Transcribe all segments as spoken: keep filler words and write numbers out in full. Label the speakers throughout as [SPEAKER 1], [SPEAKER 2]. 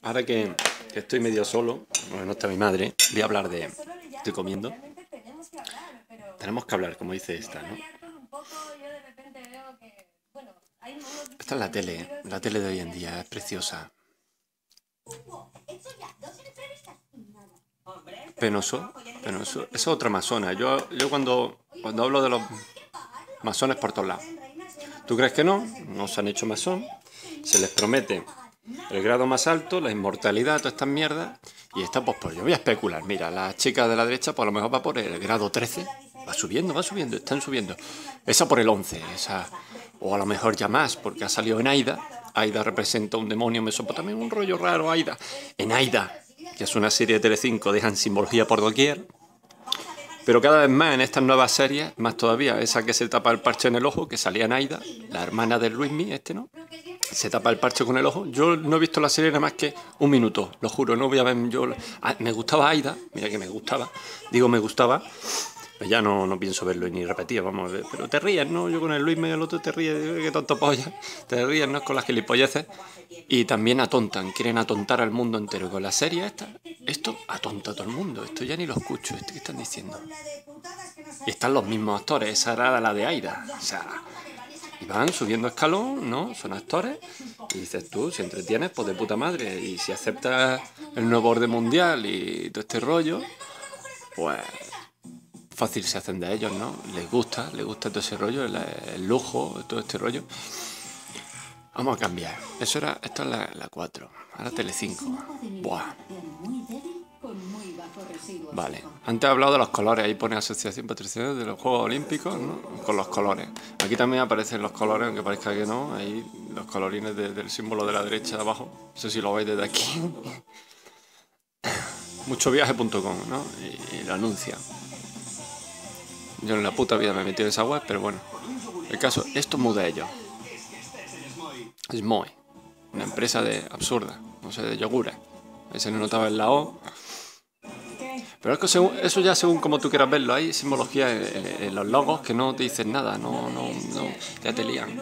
[SPEAKER 1] Ahora que, que estoy medio solo, bueno, no está mi madre, voy a hablar de... Estoy comiendo. Tenemos que hablar, como dice esta, ¿no? Esta es la tele, la tele de hoy en día, es preciosa. Penoso, penoso. Esa es otra masona. Yo, yo cuando, cuando hablo de los masones por todos lados. ¿Tú crees que no? No se han hecho masón. Se les promete el grado más alto, la inmortalidad, todas estas mierdas. Y está, pues, pues yo voy a especular. Mira, la chica de la derecha, pues a lo mejor va por el grado trece. Va subiendo, va subiendo, están subiendo. Esa por el once, esa... O a lo mejor ya más, porque ha salido en Aida. Aida representa un demonio mesopotamio, un rollo raro, Aida. En Aida, que es una serie de Telecinco, dejan simbología por doquier. Pero cada vez más en estas nuevas series, más todavía, esa que se tapa el parche en el ojo, que salía en Aida, la hermana de Luismi, este, ¿no? Se tapa el parche con el ojo. Yo no he visto la serie nada más que un minuto, lo juro, no voy a ver yo... Ah, me gustaba Aida, mira que me gustaba, digo me gustaba, pues ya no, no pienso verlo ni repetir, vamos a ver, pero te ríes, ¿no? Yo con el Luismi y el otro te ríes, qué tonto polla, te ríes, ¿no? Con las gilipolleces. Y también atontan, quieren atontar al mundo entero. Con la serie esta, esto atonta a todo el mundo, esto ya ni lo escucho, esto que están diciendo. Y están los mismos actores, esa era la de Aida, o sea... Y van subiendo escalón, ¿no? Son actores. Y dices tú, si entretienes, pues de puta madre. Y si aceptas el nuevo orden mundial y todo este rollo, pues fácil se hacen de ellos, ¿no? Les gusta, les gusta todo ese rollo, el, el lujo, todo este rollo. Vamos a cambiar. Eso era, esto es la, la cuatro. Ahora Telecinco. Buah. Vale, antes he hablado de los colores, ahí pone Asociación Patrocinadora de los Juegos Olímpicos, ¿no? Con los colores. Aquí también aparecen los colores, aunque parezca que no, ahí los colorines de, del símbolo de la derecha de abajo, no sé si lo veis desde aquí. Muchoviaje punto com, ¿no? Y, y lo anuncia. Yo en la puta vida me he metido en esa web, pero bueno. El caso, esto es muy de ellos. Es muy. Una empresa de absurda, no sé, de yogures. Ahí se notaba en la O. Pero es que según, eso ya según como tú quieras verlo, hay simbología en, en, en los logos que no te dicen nada, no, no, no, ya te lían.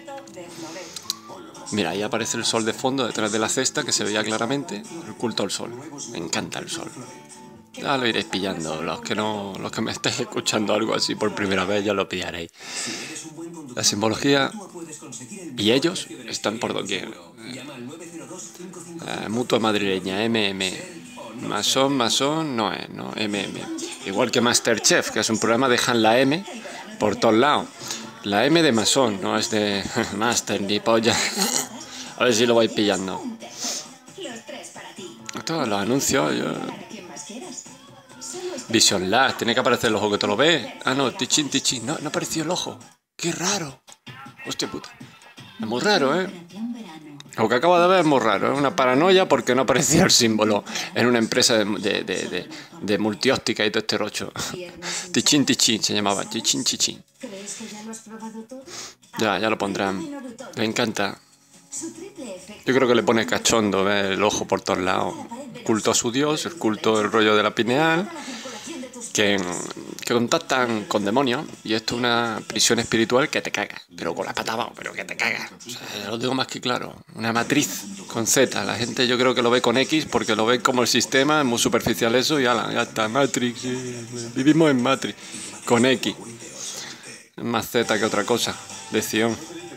[SPEAKER 1] Mira, ahí aparece el sol de fondo detrás de la cesta, que se veía claramente, el culto al sol. Me encanta el sol. Ya lo iréis pillando, los que no, los que me estáis escuchando algo así por primera vez ya lo pillaréis. La simbología y ellos están por doquier. La mutua madrileña, M M. Masón, masón, no es, no, M M. Igual que Masterchef, que es un programa, dejan la M por todos lados. La M de masón, no es de Master ni polla. A ver si lo vais pillando. Todos los anuncios. Yo... Vision Lab, tiene que aparecer el ojo que te lo ves. Ah, no, tichín, tichín. No, no apareció el ojo. Qué raro. Hostia puta. Es muy raro, ¿eh? Lo que acabo de ver es muy raro, es una paranoia porque no aparecía el símbolo en una empresa de, de, de, de, de multióptica y todo este rocho. Tichín, tichín se llamaba, tichín, tichín. Ya, ya lo pondrán. Le encanta. Yo creo que le pone cachondo ver el ojo por todos lados. Culto a su dios, el culto del rollo de la pineal, que, que contactan con demonios, y esto es una prisión espiritual que te caga, pero con la pata abajo, pero que te caga. O sea, ya lo digo más que claro, una matriz con Z. La gente yo creo que lo ve con X porque lo ve como el sistema, es muy superficial eso, y ala, ya está, Matrix, sí, vivimos en Matrix, con X. Es más Z que otra cosa, de Sion.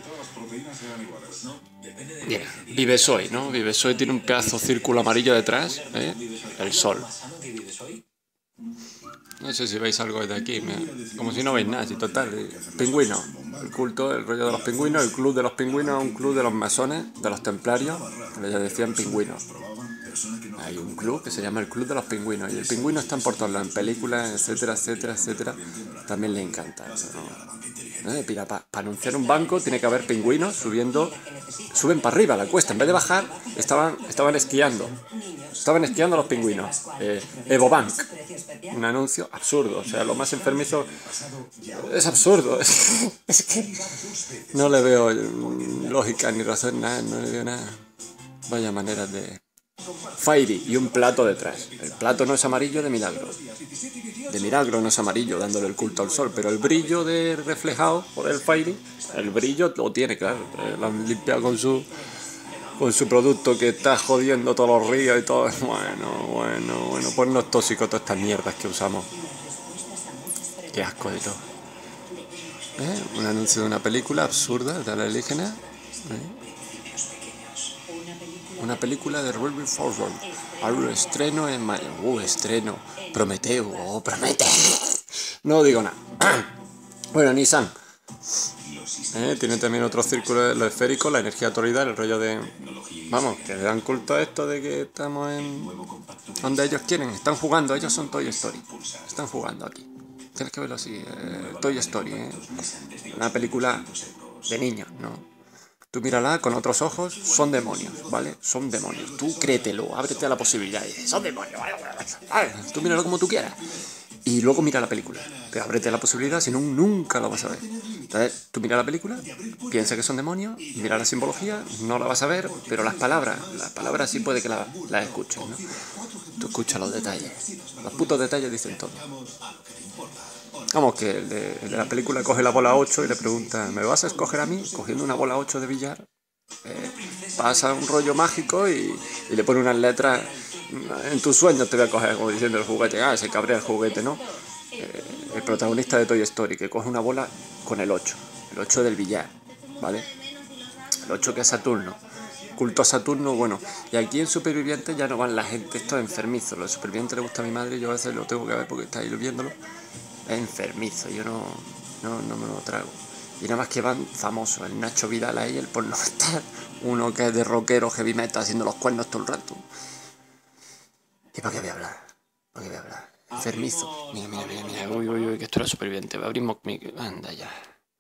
[SPEAKER 1] Bien, Vivesoy, ¿no? Vivesoy tiene un pedazo círculo amarillo detrás, ¿eh? El sol. No sé si veis algo desde aquí, me... como si no veis nada, si total. Pingüinos, el culto, el rollo de los pingüinos, el club de los pingüinos, un club de los masones, de los templarios, que les decían pingüinos. Hay un club que se llama el Club de los Pingüinos, y el pingüino está por todos lados, en películas, etcétera, etcétera, etcétera. También les encanta eso, ¿no? ¿Eh? Para pa, pa anunciar un banco tiene que haber pingüinos subiendo, suben para arriba la cuesta, en vez de bajar, estaban, estaban esquiando. Estaban esquiando los pingüinos. Eh, Evobank. Un anuncio absurdo. O sea, lo más enfermizo es absurdo. Es, es que no le veo lógica ni razón, nada. No le veo nada. Vaya manera de... Fairy y un plato detrás. El plato no es amarillo de milagro. De milagro no es amarillo, dándole el culto al sol. Pero el brillo de reflejado por el Fairy, el brillo lo tiene, claro. Lo han limpiado con su... con su producto que está jodiendo todos los ríos y todo. Bueno, bueno, bueno, pues no es tóxico todas estas mierdas que usamos. Qué asco de todo. ¿Eh? Un anuncio de una película absurda de alienígenas. ¿Eh? Una película de Ruby Forward. Algo estreno en mayo. Uh, estreno. Prometeo. Oh, promete. No digo nada. Bueno, Nissan. ¿Eh? Tiene también otro círculo, lo esférico, la energía toroidal, el rollo de... Vamos, que le dan culto a esto de que estamos en... donde ellos quieren. Están jugando. Ellos son Toy Story. Están jugando aquí. Tienes que verlo así. Eh, Toy Story. ¿eh? Una película de niños, ¿no? Tú mírala con otros ojos, son demonios, ¿vale? Son demonios. Tú créetelo, ábrete a la posibilidad. Y dices, son demonios. ¿Vale? Tú míralo como tú quieras. Y luego mira la película. Pero ábrete a la posibilidad, si no, nunca lo vas a ver. Entonces, tú mira la película, piensa que son demonios, mira la simbología, no la vas a ver, pero las palabras, las palabras sí puede que las la escuches, ¿no? Tú escuchas los detalles. Los putos detalles dicen todo. Vamos, que el de, el de la película coge la bola ocho y le pregunta, ¿me vas a escoger a mí? Cogiendo una bola ocho de billar, eh, pasa un rollo mágico y, y le pone unas letras, en tus sueños te voy a coger, como diciendo el juguete, ah, se cabrea el juguete, ¿no? Eh, el protagonista de Toy Story, que coge una bola con el ocho, el ocho del billar, ¿vale? El ocho que es Saturno. Culto a Saturno, bueno, y aquí en Supervivientes ya no van la gente, esto es enfermizo, los Supervivientes le gusta a mi madre y yo a veces lo tengo que ver porque está ahí viéndolo. Es enfermizo, yo no, no, no me lo trago. Y nada más que van famosos, el Nacho Vidal ahí, el pornostar, uno que es de rockero, heavy metal, haciendo los cuernos todo el rato. ¿Y para qué voy a hablar? ¿Para qué voy a hablar? Enfermizo. Mira, mira, mira, mira, uy, uy, uy, que esto era Superviviente. Abrimos mi... Anda ya.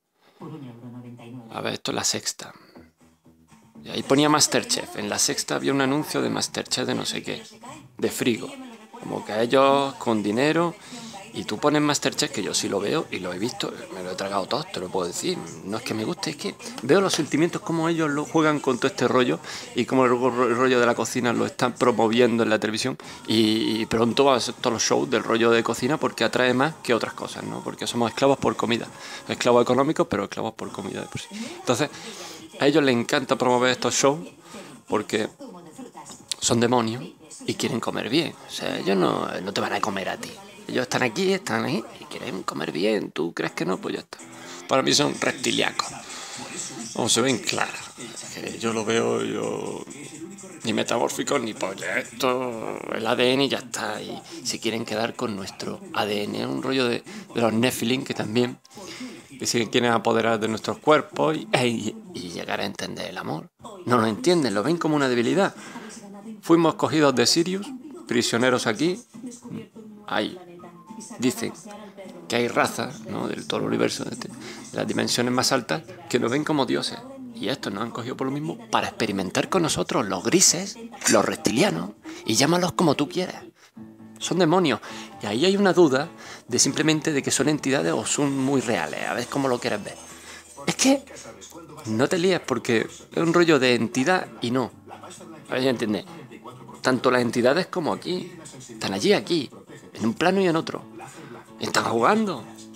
[SPEAKER 1] A ver, esto es La Sexta. Y ahí ponía Masterchef. En La Sexta había un anuncio de Masterchef de no sé qué, de frigo. Como que a ellos con dinero... Y tú pones Masterchef, que yo sí lo veo y lo he visto, me lo he tragado todo, te lo puedo decir. No es que me guste, es que veo los sentimientos, como ellos lo juegan con todo este rollo y como el rollo de la cocina lo están promoviendo en la televisión. Y pronto van a ser todos los shows del rollo de cocina porque atrae más que otras cosas, ¿no? Porque somos esclavos por comida. Esclavos económicos, pero esclavos por comida de por sí. Entonces, a ellos les encanta promover estos shows porque son demonios y quieren comer bien. O sea, ellos no, no te van a comer a ti. Ellos están aquí, están ahí y quieren comer bien. ¿Tú crees que no? Pues ya está. Para mí son reptiliacos. O se ven claros. Yo lo veo, yo... Ni metamórficos ni polla. Esto, el A D N y ya está. Y se quieren quedar con nuestro A D N. Es un rollo de, de los Nephilim que también que se quieren apoderar de nuestros cuerpos y, y, y llegar a entender el amor. No lo entienden, lo ven como una debilidad. Fuimos cogidos de Sirius, prisioneros aquí. Ahí. Dicen que hay razas, ¿no?, del todo el universo, de, de las dimensiones más altas, que nos ven como dioses. Y estos nos han cogido por lo mismo para experimentar con nosotros, los grises, los reptilianos, y llámalos como tú quieras. Son demonios. Y ahí hay una duda de simplemente de que son entidades o son muy reales. A ver cómo lo quieres ver. Es que no te líes porque es un rollo de entidad y no. A ver si entiendes. Tanto las entidades como aquí. Están allí, aquí. En un plano y en otro. Están jugando.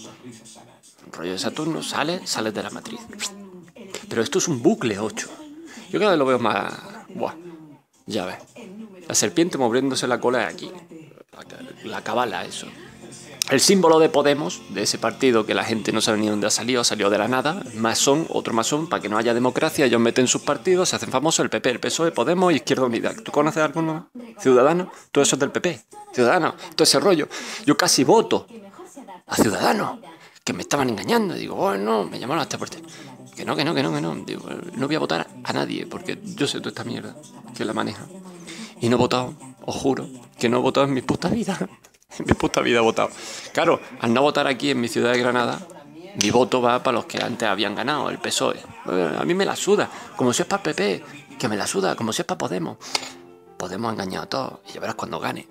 [SPEAKER 1] Un rollo de Saturno, sales, sales de la matriz. Pero esto es un bucle ocho. Yo cada vez lo veo más... Buah, ya ves. La serpiente moviéndose la cola aquí. La, la cabala, eso. El símbolo de Podemos, de ese partido que la gente no sabe ni dónde ha salido, ha salido de la nada. Masón, otro masón, para que no haya democracia. Ellos meten sus partidos, se hacen famosos el P P, el P S O E, Podemos y Izquierda Unida. ¿Tú conoces alguno? Ciudadanos. Todo eso es del P P. Ciudadanos. Todo ese rollo. Yo casi voto a Ciudadanos, que me estaban engañando. Digo, bueno, me llamaron hasta por teléfono. Que no, que no, que no, que no. Digo, no voy a votar a nadie, porque yo sé toda esta mierda que la maneja. Y no he votado, os juro, que no he votado en mi puta vida. En mi puta vida he votado. Claro, al no votar aquí en mi ciudad de Granada, mi voto va para los que antes habían ganado, el P S O E. A mí me la suda, como si es para el P P, que me la suda, como si es para Podemos. Podemos engañar a todos y ya verás cuando gane.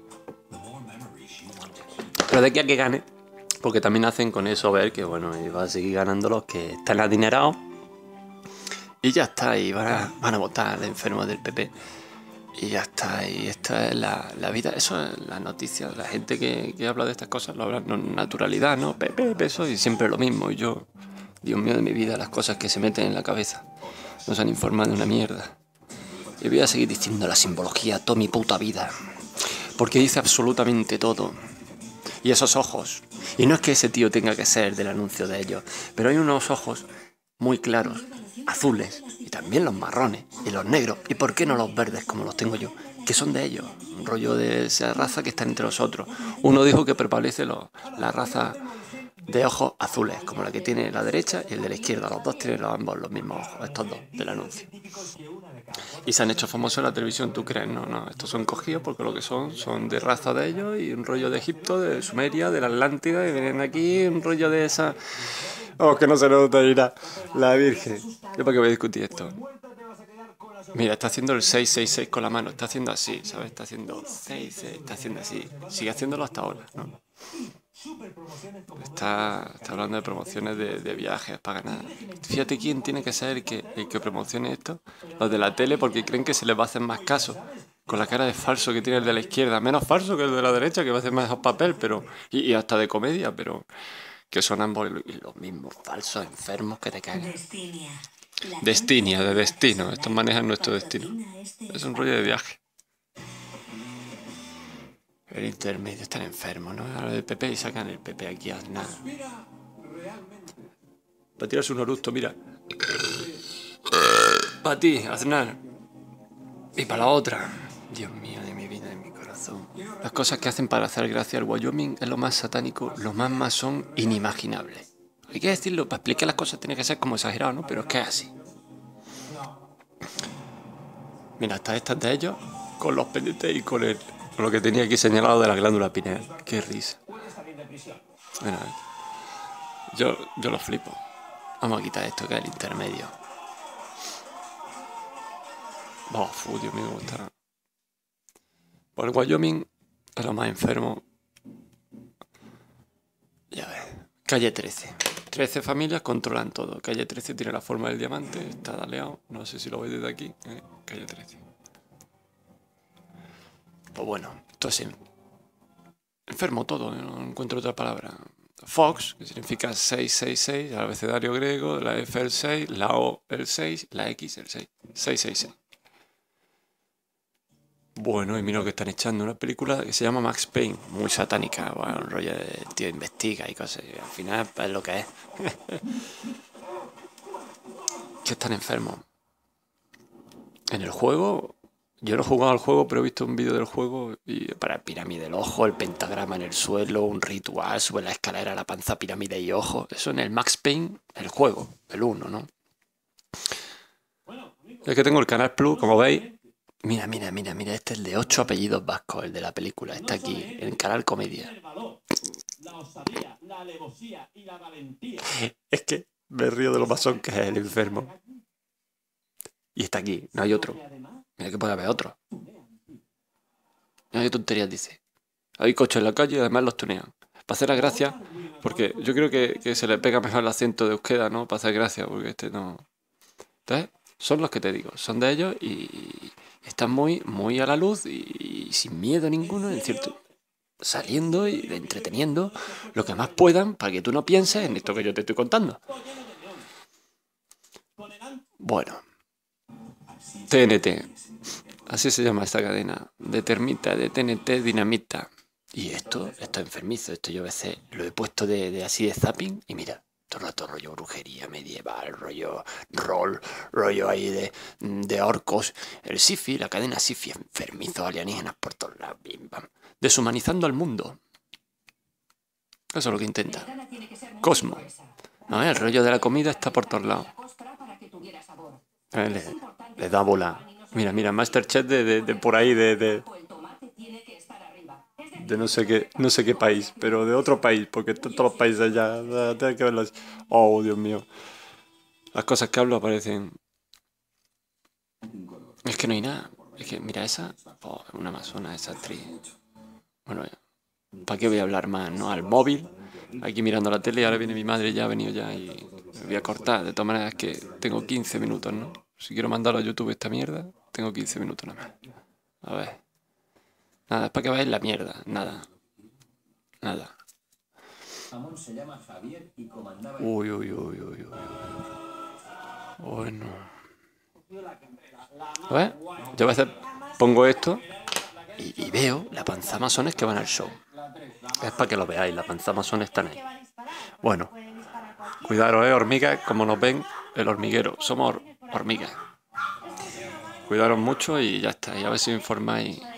[SPEAKER 1] Pero de aquí a que gane, porque también hacen con eso ver que, bueno, y va a seguir ganando los que están adinerados y ya está, y van a, van a votar de enfermos del P P. Y ya está, y esta es la, la vida, eso es la noticia. La gente que, que habla de estas cosas lo habla con naturalidad, ¿no? Pepe, peso, y siempre lo mismo. Y yo, Dios mío de mi vida, las cosas que se meten en la cabeza nos han informado de una mierda. Y voy a seguir diciendo la simbología toda mi puta vida. Porque dice absolutamente todo. Y esos ojos. Y no es que ese tío tenga que ser del anuncio de ellos, pero hay unos ojos muy claros, azules, y también los marrones, y los negros, y por qué no los verdes como los tengo yo, que son de ellos, un rollo de esa raza que está entre nosotros. Uno dijo que prevalece lo, la raza de ojos azules, como la que tiene la derecha y el de la izquierda, los dos tienen los, ambos los mismos ojos, estos dos del anuncio. Y se han hecho famosos en la televisión, ¿tú crees? No, no, estos son cogidos porque lo que son, son de raza de ellos y un rollo de Egipto, de Sumeria, de la Atlántida, y vienen aquí un rollo de esa... Oh, que no se nota, mira, la Virgen. Yo para qué voy a discutir esto. Mira, está haciendo el seis seis seis con la mano, está haciendo así, ¿sabes? Está haciendo seis seis, está haciendo así. Sigue haciéndolo hasta ahora, ¿no? Está, está hablando de promociones de, de viajes para ganar. Fíjate quién tiene que ser el que, el que promocione esto. Los de la tele, porque creen que se les va a hacer más caso. Con la cara de falso que tiene el de la izquierda. Menos falso que el de la derecha, que va a hacer más papel, pero y, y hasta de comedia, pero que son ambos los mismos falsos, enfermos que te cagan. Destinia, de destino. Estos manejan nuestro destino. Es un rollo de viaje. El intermedio, están enfermos, ¿no? Ahora del P P y sacan el P P aquí a nada. Para tirarse un oructo, mira. Para ti, Aznar. Y para la otra. Dios mío, de mi vida, de mi corazón. Las cosas que hacen para hacer gracia al Wyoming es lo más satánico, lo más masón inimaginable. Hay que decirlo, para explicar las cosas tiene que ser como exagerado, ¿no? Pero es que es así. Mira, hasta estas de ellos, con los pendientes y con el... lo que tenía aquí señalado de la glándula pineal. Qué risa. Mira, yo, yo lo flipo. Vamos a quitar esto que es el intermedio. Oh, fu, Dios mío, cómo está. Por el Wyoming es lo más enfermo. Ya ves. Calle trece. trece familias controlan todo. Calle trece tiene la forma del diamante. Está daleado. No sé si lo veis desde aquí. ¿eh? Calle trece. Pues bueno, esto es enfermo todo, ¿eh? No encuentro otra palabra. Fox, que significa seis seis seis, el abecedario griego, la F el seis, la O el seis, la X el seis. seis seis seis. Bueno, y mira lo que están echando, una película que se llama Max Payne, muy satánica, bueno, un rollo de tío investiga y cosas, y al final es lo que es. Que están enfermos. En el juego, yo no he jugado al juego, pero he visto un vídeo del juego y para pirámide del ojo, el pentagrama en el suelo, un ritual, sube la escalera, la panza, pirámide y ojo. Eso en el Max Payne, el juego, el uno, ¿no? Es que tengo el Canal Plus, como veis. Mira, mira, mira, mira, este es el de ocho apellidos vascos, el de la película. Está aquí, en el Canal Comedia. Es que me río de lo masón que es el enfermo. Y está aquí, no hay otro. Mira que puede haber otro. Mira qué tonterías dice. Hay coches en la calle y además los tunean. Para hacer la gracia, porque yo creo que, que se le pega mejor el acento de Euskera, ¿no? Para hacer gracia, porque este no... Entonces, son los que te digo, son de ellos y están muy, muy a la luz y, y sin miedo ninguno, en cierto, saliendo y entreteniendo lo que más puedan para que tú no pienses en esto que yo te estoy contando. Bueno, T N T, así se llama esta cadena, de termita, de T N T dinamita. Y esto, esto es enfermizo, esto yo a veces lo he puesto de, de así de zapping y mira. Todo el rato rollo brujería medieval, rollo rol, rollo ahí de, de orcos. El sci-fi, la cadena sci-fi, enfermizos alienígenas por todos lados, bim, bam. Deshumanizando al mundo. Eso es lo que intenta. Cosmo. No, el rollo de la comida está por todos lados. Eh, le, le da bola. Mira, mira, Masterchef de, de, de por ahí, de... de de no sé qué no sé qué país, pero de otro país, porque todos los países ya tengo que verlos. Oh, Dios mío. Las cosas que hablo aparecen. Es que no hay nada. Es que, mira, esa. Oh, una amazona, esa actriz. Bueno, ¿para qué voy a hablar más, no? Al móvil, aquí mirando la tele, y ahora viene mi madre, ya ha venido ya y me voy a cortar. De todas maneras, es que tengo quince minutos, ¿no? Si quiero mandarlo a YouTube esta mierda, tengo quince minutos nada más. A ver. Nada, es para que veáis la mierda. Nada. Nada. Uy, uy, uy, uy, uy. Bueno. ¿Lo ves? Yo a veces pongo esto y, y veo la panza masones que van al show. Es para que lo veáis, la panza masones están ahí. Bueno, cuidaros, eh, hormigas, como nos ven el hormiguero. Somos hormigas. Cuidaros mucho y ya está. Y a ver si informáis